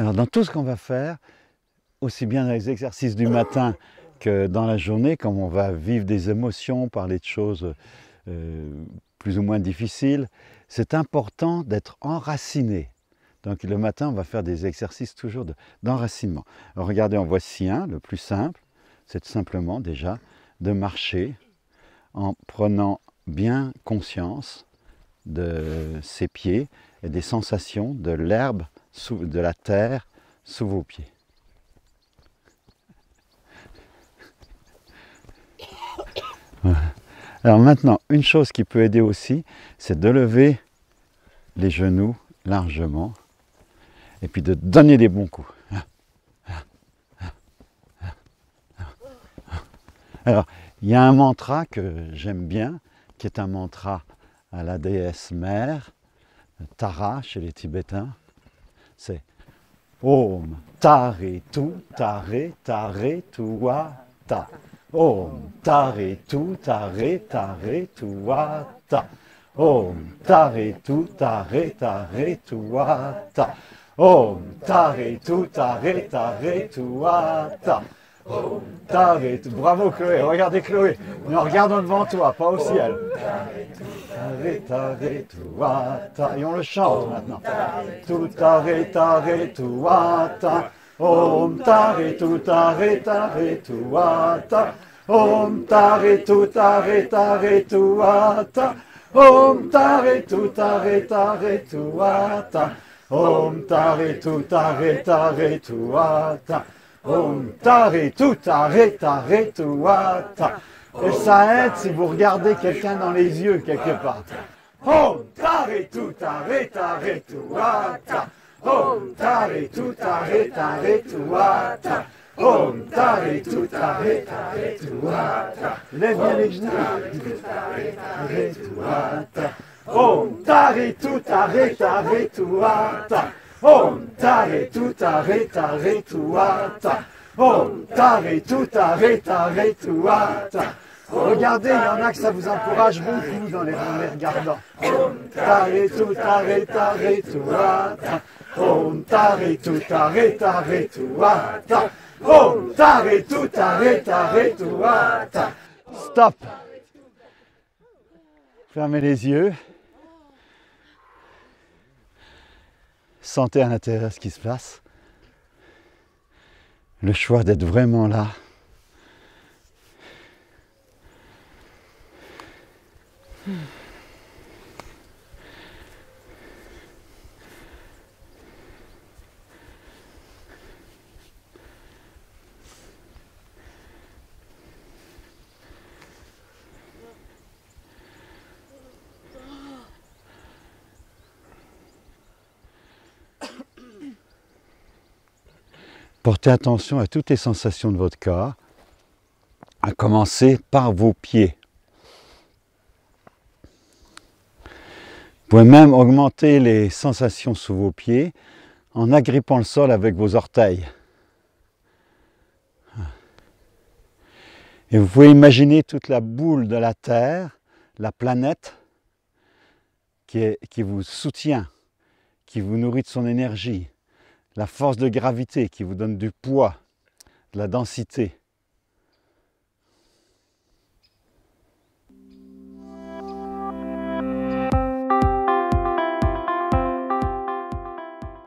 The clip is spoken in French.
Alors dans tout ce qu'on va faire, aussi bien dans les exercices du matin que dans la journée, comme on va vivre des émotions, parler de choses plus ou moins difficiles, c'est important d'être enraciné. Donc le matin, on va faire des exercices toujours d'enracinement. Regardez, en voici un, le plus simple, c'est simplement déjà de marcher en prenant bien conscience de ses pieds et des sensations de l'herbe, de la terre sous vos pieds. Alors maintenant, une chose qui peut aider aussi, c'est de lever les genoux largement et puis de donner des bons coups. Alors, il y a un mantra que j'aime bien, qui est un mantra à la déesse mère, Tara chez les Tibétains. C'est Om Tare Tu Tare Tare Tua Ta. Om Tare Tu Tare Tare Tua Ta. Om Tare Tu Tare Tare Tua Ta. Om Tare Tu Tare Tare Tua Ta. Om Tare Tu. Bravo Chloé, regardez Chloé. Non, regardons devant toi, pas au ciel. Tare Tare Tua Ta. Et on le chante maintenant. Tu Tare Tare Tua Ta. Om Tare Tu Tare Tare Tua Ta. Om Tare Tu Tare Tare Tua Ta. Om Tare Tu Tare Tare Tua Ta. Om Tare Tu Tare Tare Tua Ta. Om Tare Tu Tare Tare Tua Ta. Et ça aide si vous regardez quelqu'un dans les yeux quelque part. Om Tare Tu Tare Tare Tua Ta. Om Tare Tu Tare Tare Tua Ta. Om Tare Tu Tare Tare Tua Ta. Lève bien les genoux. Tare Tua Ta. Om Tare Tu Tare Tare Tua Ta. Om Tare Tu Tare Tare Tua Ta. Om Tare Tu Tare Tare Tua Ta. Regardez, il y en a que ça vous encourage beaucoup dans les regardants. Om Tare Tu Tare Tare Tua Ta. Om Tare Tu Tare Tare Tua Ta. Om Tare Tu Tare Tare Tua Ta. Stop. Fermez les yeux. Sentez à l'intérieur ce qui se passe. Le choix d'être vraiment là. Portez attention à toutes les sensations de votre corps, à commencer par vos pieds. Vous pouvez même augmenter les sensations sous vos pieds en agrippant le sol avec vos orteils. Et vous pouvez imaginer toute la boule de la Terre, la planète, qui vous soutient, qui vous nourrit de son énergie, la force de gravité qui vous donne du poids, de la densité.